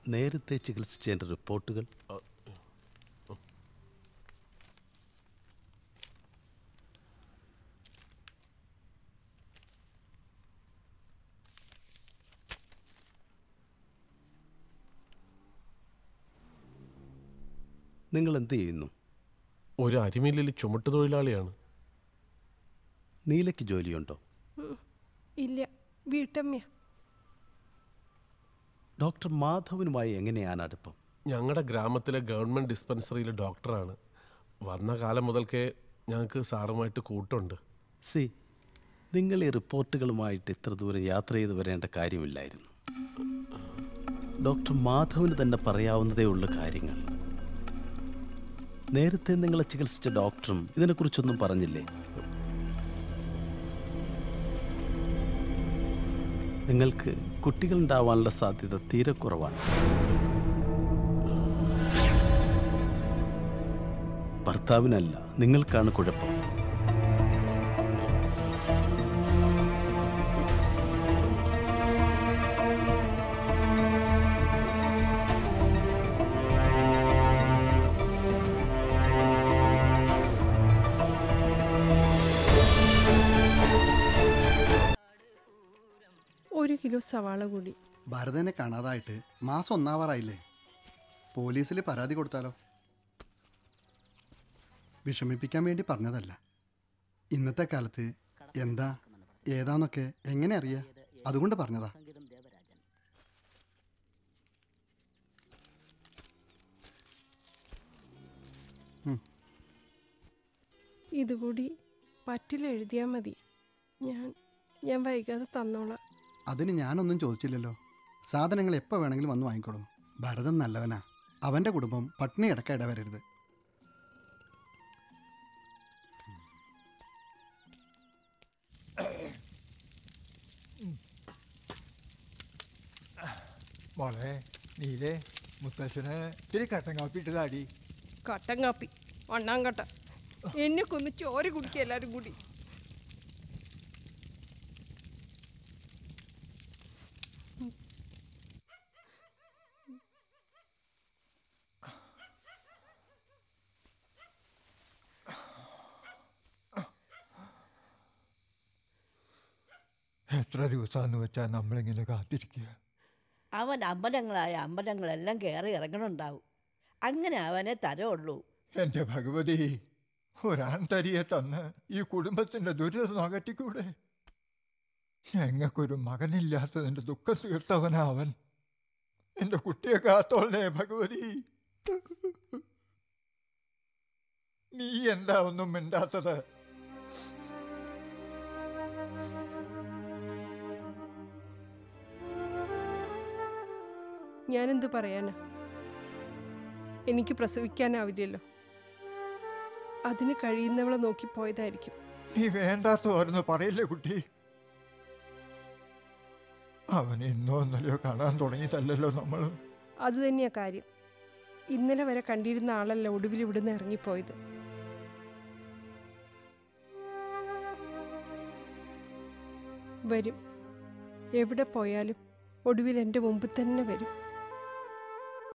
നേരത്തെ ചികിത്സിച്ചതിൻ്റെ റിപ്പോർട്ടുകൾ നിങ്ങൾ എന്ത് ചെയ്യുന്നു? ഒരു അരിമില്ലിൽ ചുമട്ടുതൊഴിലാളിയാണ്. നീലയ്ക്ക് ജോലിയുണ്ടോ? ഇല്ല, വീട്ടമ്മ. ഡോക്ടർ മാധവനുമായി എങ്ങനെയാണ് അടുപ്പം? ഞങ്ങളുടെ ഗ്രാമത്തിലെ ഗവൺമെൻറ് ഡിസ്പെൻസറിയിലെ ഡോക്ടറാണ്. വന്ന കാലം മുതൽക്കേ ഞങ്ങൾക്ക് സാറുമായിട്ട് കൂട്ടുണ്ട്. നിങ്ങൾ ഈ റിപ്പോർട്ടുകളുമായിട്ട് ഇത്ര ദൂരം യാത്ര ചെയ്ത് വരേണ്ട കാര്യമില്ലായിരുന്നു. ഡോക്ടർ മാധവന് തന്നെ പറയാവുന്നതേ ഉള്ള കാര്യങ്ങൾ. നേരത്തെ നിങ്ങളെ ചികിത്സിച്ച ഡോക്ടറും ഇതിനെക്കുറിച്ചൊന്നും പറഞ്ഞില്ലേ? നിങ്ങൾക്ക് കുട്ടികളുണ്ടാവാനുള്ള സാധ്യത തീരെ കുറവാണ്. ഭർത്താവിനല്ല, നിങ്ങൾക്കാണ് കുഴപ്പം. ഒരു കിലോ സവാള കൂടി. ഭരതനെ കാണാതായിട്ട് മാസം 1 പോലീസിൽ പരാതി കൊടുത്താലോ? വിഷമിപ്പിക്കാൻ വേണ്ടി പറഞ്ഞതല്ല. ഇന്നത്തെ കാലത്ത് എന്താ ഏതാന്നൊക്കെ എങ്ങനെ അറിയാ? അതുകൊണ്ട് പറഞ്ഞതാ. ഇതുകൂടി പറ്റിലെഴുതിയാൽ മതി. ഞാൻ വൈകാതെ തന്നോളാം. അതിന് ഞാനൊന്നും ചോദിച്ചില്ലല്ലോ. സാധനങ്ങൾ എപ്പോൾ വേണമെങ്കിലും വന്ന് വാങ്ങിക്കോളൂ. ഭരതൻ നല്ലവനാ. അവൻ്റെ കുടുംബം പട്ടിണി കിടക്കാൻ ഇടവരരുത്. മോളെ നീലേ, മുത്തശ്ശന് ഇത്തിരി കട്ടൻ കാപ്പി ഇട്ടതാടി. കട്ടൻ കാപ്പി ഒന്നാം എന്നെ കൊന്ന് ചോര കുടിക്കുക എല്ലാവരും കൂടി. എത്ര ദിവസമാണെന്ന് വെച്ചാൽ നമ്മളിങ്ങനെ കാത്തിരിക്കുക. അവൻ അമ്പലങ്ങളെല്ലാം കയറി ഇറങ്ങണുണ്ടാവും. അങ്ങനെ അവനെ തരമുള്ളൂ. എൻ്റെ ഭഗവതി, ഒരാൺ തരിയെ തന്ന് ഈ കുടുംബത്തിൻ്റെ ദുരിതം അകറ്റിക്കൂടെ? ഞങ്ങൾക്കൊരു മകനില്ലാത്തതിൻ്റെ ദുഃഖം തീർത്തവനാ അവൻ. എൻ്റെ കുട്ടിയെ കാത്തോളേ ഭഗവതി. നീ എന്താ ഒന്നും മിണ്ടാത്തത്? ഞാനെന്ത് പറയാനാ? എനിക്ക് പ്രസവിക്കാനാവില്ലല്ലോ. അതിന് കഴിയുന്നവളെ നോക്കിപ്പോയതായിരിക്കും. നീ വേണ്ടാത്തവരെന്ന് പറയില്ലേ കുട്ടി? അവൻ ഇന്നോ ഇന്നലെയോ കാണാൻ തുടങ്ങിയതല്ലോ നമ്മൾ. അത് തന്നെയാ കാര്യം. ഇന്നലെ വരെ കണ്ടിരുന്ന ആളല്ല ഒടുവിൽ ഇവിടുന്ന് ഇറങ്ങിപ്പോയത്. വരും, എവിടെ പോയാലും ഒടുവിൽ എൻ്റെ മുമ്പിൽ തന്നെ വരും.